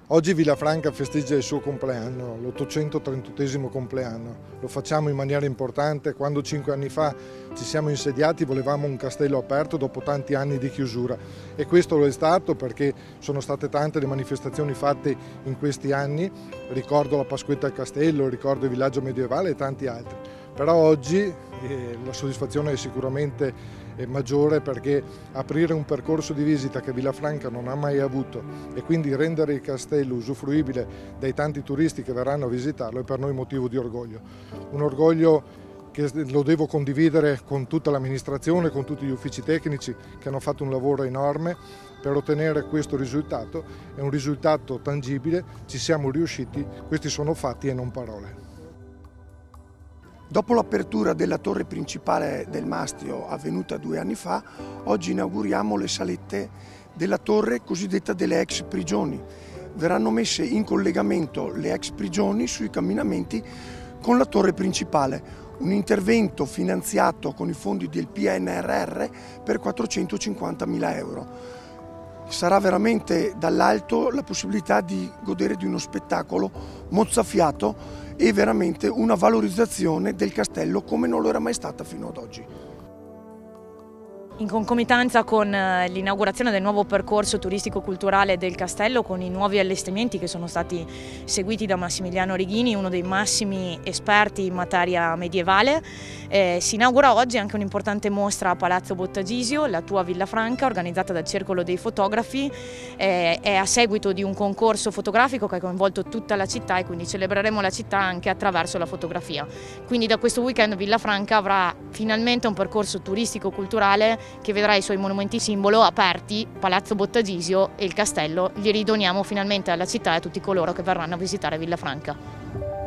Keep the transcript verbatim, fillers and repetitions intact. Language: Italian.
Oggi Villafranca festeggia il suo compleanno, l'ottocentotrentaduesimo compleanno. Lo facciamo in maniera importante. Quando cinque anni fa ci siamo insediati volevamo un castello aperto dopo tanti anni di chiusura e questo lo è stato perché sono state tante le manifestazioni fatte in questi anni. Ricordo la Pasquetta al Castello, ricordo il villaggio medievale e tanti altri. Però oggi eh, la soddisfazione è sicuramente maggiore perché aprire un percorso di visita che Villafranca non ha mai avuto e quindi rendere il castello usufruibile dai tanti turisti che verranno a visitarlo è per noi motivo di orgoglio. Un orgoglio che lo devo condividere con tutta l'amministrazione, con tutti gli uffici tecnici che hanno fatto un lavoro enorme per ottenere questo risultato. È un risultato tangibile, ci siamo riusciti, questi sono fatti e non parole. Dopo l'apertura della torre principale del Mastio avvenuta due anni fa, oggi inauguriamo le salette della torre cosiddetta delle ex prigioni. Verranno messe in collegamento le ex prigioni sui camminamenti con la torre principale, un intervento finanziato con i fondi del P N R R per quattrocentocinquantamila euro. Sarà veramente dall'alto la possibilità di godere di uno spettacolo mozzafiato e veramente una valorizzazione del castello come non lo era mai stata fino ad oggi. In concomitanza con l'inaugurazione del nuovo percorso turistico-culturale del castello, con i nuovi allestimenti che sono stati seguiti da Massimiliano Righini, uno dei massimi esperti in materia medievale, eh, si inaugura oggi anche un'importante mostra a Palazzo Bottagisio, la tua Villafranca, organizzata dal Circolo dei Fotografi. Eh, è a seguito di un concorso fotografico che ha coinvolto tutta la città e quindi celebreremo la città anche attraverso la fotografia. Quindi da questo weekend Villafranca avrà finalmente un percorso turistico-culturale che vedrà i suoi monumenti simbolo aperti, Palazzo Bottagisio e il castello, li ridoniamo finalmente alla città e a tutti coloro che verranno a visitare Villafranca.